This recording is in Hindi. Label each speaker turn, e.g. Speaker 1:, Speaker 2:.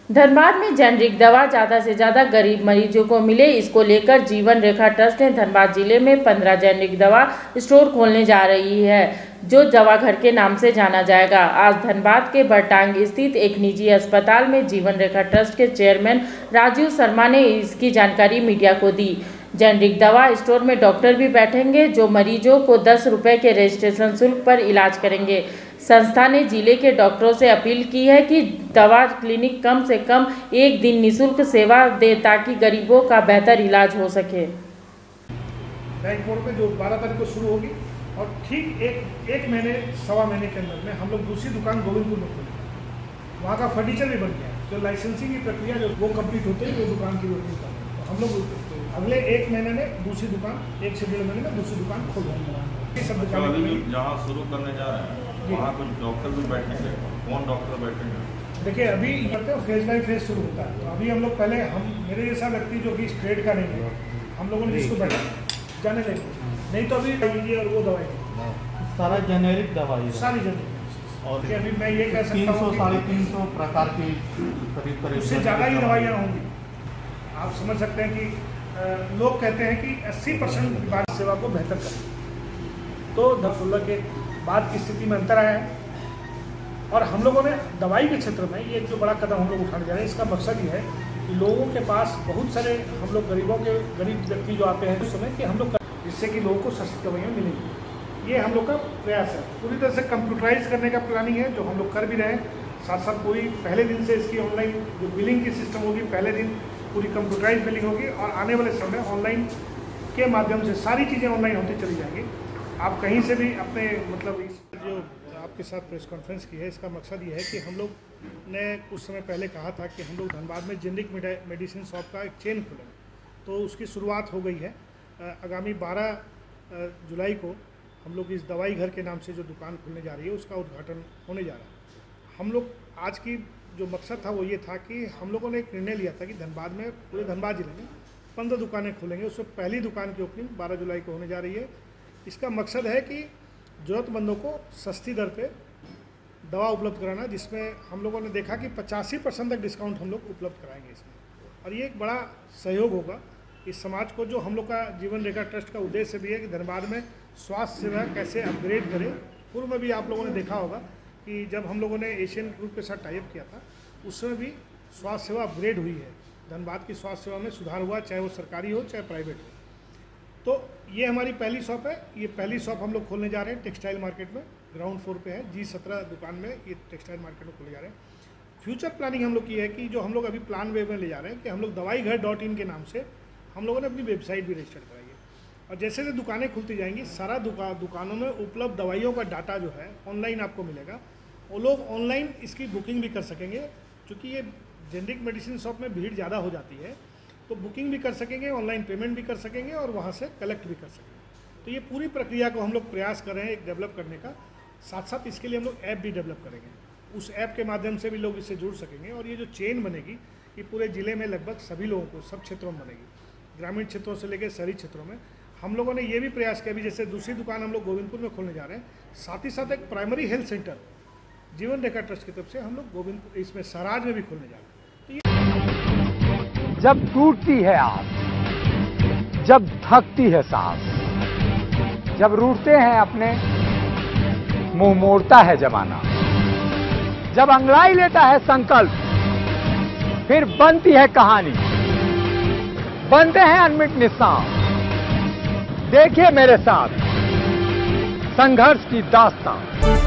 Speaker 1: धनबाद में जेनरिक दवा ज़्यादा से ज़्यादा गरीब मरीजों को मिले, इसको लेकर जीवन रेखा ट्रस्ट ने धनबाद जिले में 15 जेनरिक दवा स्टोर खोलने जा रही है, जो दवाघर के नाम से जाना जाएगा। आज धनबाद के बरटांग स्थित एक निजी अस्पताल में जीवन रेखा ट्रस्ट के चेयरमैन राजीव शर्मा ने इसकी जानकारी मीडिया को दी। जेनरिक दवा स्टोर में डॉक्टर भी बैठेंगे, जो मरीजों को 10 रुपये के रजिस्ट्रेशन शुल्क पर इलाज करेंगे। संस्था ने जिले के डॉक्टरों से अपील की है कि दवा क्लिनिक कम से कम एक दिन निःशुल्क सेवा दे, ताकि गरीबों का बेहतर इलाज हो सके।
Speaker 2: बैंक मोड़ पे जो 12 तारीख को शुरू होगी और ठीक एक महीने सवा महीने के अंदर में हम लोग दूसरी दुकान गोविंदपुर में खोलेंगे। वहाँ का फर्नीचर भी बन गया, जो लाइसेंसिंग की प्रक्रिया जो वो कंप्लीट होते ही वो दुकान की रोटी का तो हम लोग अगले 1 महीने में दूसरी दुकान, 1 से 1.5 महीने में दूसरी दुकान खोल देंगे। सब
Speaker 3: जहाँ शुरू करने जा रहे हैं वहाँ कुछ डॉक्टर भी बैठेंगे, कौन डॉक्टर बैठेंगे?
Speaker 2: देखिए अभी करते हैं फेज बाई फेज शुरू होता है, तो अभी हम लोग पहले मेरे जैसा व्यक्ति जो कि स्ट्रेट का नहीं है, हम लोगों ने जिसको बैठा जाने देंगे, नहीं तो अभी लीजिए और वो दवाई
Speaker 4: सारा जेनेरिक दवाई
Speaker 2: सारी जेनेरिक।
Speaker 4: और
Speaker 2: अभी मैं ये कह सकता हूँ
Speaker 4: 300-350 प्रकार की करीब
Speaker 2: उससे ज़्यादा ही दवाइयाँ होंगी। आप समझ सकते हैं कि लोग कहते हैं कि 80% बात सेवा को बेहतर करें, तो 16 के बाद की स्थिति में अंतर आया है। और हम लोगों ने दवाई के क्षेत्र में ये जो बड़ा कदम हम लोग उठाने जा रहे हैं, इसका मकसद ये है कि लोगों के पास बहुत सारे हम लोग गरीब व्यक्ति जो आते हैं उस समय कि हम लोग जिससे कि लोगों को सस्ती दवाइयाँ मिलेंगी। ये हम लोग का प्रयास है। पूरी तरह से कंप्यूटराइज करने का प्लानिंग है, जो हम लोग कर भी रहे हैं। साथ साथ पूरी पहले दिन से इसकी ऑनलाइन जो बिलिंग की सिस्टम होगी, पहले दिन पूरी कंप्यूटराइज बिलिंग होगी और आने वाले समय ऑनलाइन के माध्यम से सारी चीज़ें ऑनलाइन होती चली जाएंगी। आप कहीं से भी अपने मतलब इस जो आपके साथ प्रेस कॉन्फ्रेंस की है, इसका मकसद ये है कि हम लोग ने कुछ समय पहले कहा था कि हम लोग धनबाद में जेनरिक मेडिसिन शॉप का एक चेन खोलेंगे, तो उसकी शुरुआत हो गई है। आगामी 12 जुलाई को हम लोग इस दवाई घर के नाम से जो दुकान खुलने जा रही है उसका उद्घाटन होने जा रहा है। हम लोग आज की जो मकसद था वो ये था कि हम लोगों ने एक निर्णय लिया था कि धनबाद में, पूरे धनबाद जिले में 15 दुकानें खोलेंगे। उसमें पहली दुकान की ओपनिंग 12 जुलाई को होने जा रही है। इसका मकसद है कि ज़रूरतमंदों को सस्ती दर पे दवा उपलब्ध कराना, जिसमें हम लोगों ने देखा कि 85% तक डिस्काउंट हम लोग उपलब्ध कराएंगे इसमें। और ये एक बड़ा सहयोग होगा इस समाज को। जो हम लोग का जीवन रेखा ट्रस्ट का उद्देश्य भी है कि धनबाद में स्वास्थ्य सेवा कैसे अपग्रेड करें। पूर्व में भी आप लोगों ने देखा होगा कि जब हम लोगों ने एशियन ग्रुप के साथ टाइप किया था, उसमें भी स्वास्थ्य सेवा अपग्रेड हुई है। धनबाद की स्वास्थ्य सेवा में सुधार हुआ, चाहे वो सरकारी हो चाहे प्राइवेट हो। तो ये हमारी पहली शॉप है। ये पहली शॉप हम लोग खोलने जा रहे हैं टेक्सटाइल मार्केट में, ग्राउंड फ्लोर पे है, G17 दुकान में ये टेक्सटाइल मार्केट में खोले जा रहे हैं। फ्यूचर प्लानिंग हम लोग की है कि जो हम लोग अभी प्लान वे में ले जा रहे हैं कि हम लोग दवाईघर.in के नाम से हम लोगों ने अपनी वेबसाइट भी रजिस्टर कराई है। और जैसे जैसे दुकानें खुलती जाएंगी, सारा दुकानों में उपलब्ध दवाइयों का डाटा जो है ऑनलाइन आपको मिलेगा। वो लोग ऑनलाइन इसकी बुकिंग भी कर सकेंगे, क्योंकि ये जेनरिक मेडिसिन शॉप में भीड़ ज़्यादा हो जाती है, तो बुकिंग भी कर सकेंगे, ऑनलाइन पेमेंट भी कर सकेंगे और वहाँ से कलेक्ट भी कर सकेंगे। तो ये पूरी प्रक्रिया को हम लोग प्रयास कर रहे हैं एक डेवलप करने का। साथ साथ इसके लिए हम लोग ऐप भी डेवलप करेंगे। उस ऐप के माध्यम से भी लोग इससे जुड़ सकेंगे और ये जो चेन बनेगी ये पूरे ज़िले में लगभग सभी लोगों को सब क्षेत्रों में बनेगी, ग्रामीण क्षेत्रों से लेकर शहरी क्षेत्रों में। हम लोगों ने ये भी प्रयास किया, अभी जैसे दूसरी दुकान हम लोग गोविंदपुर में खोलने जा रहे हैं, साथ ही साथ एक प्राइमरी हेल्थ सेंटर जीवन रेखा ट्रस्ट की तरफ से हम लोग गोविंदपुर इसमें सराज में भी खोलने जा रहे हैं।
Speaker 5: जब टूटती है आस, जब थकती है सांस, जब रूठते हैं अपने, मुंह मोड़ता है जमाना, जब अंगड़ाई लेता है संकल्प, फिर बनती है कहानी, बनते हैं अनमिट निशान। देखिए मेरे साथ संघर्ष की दास्तान।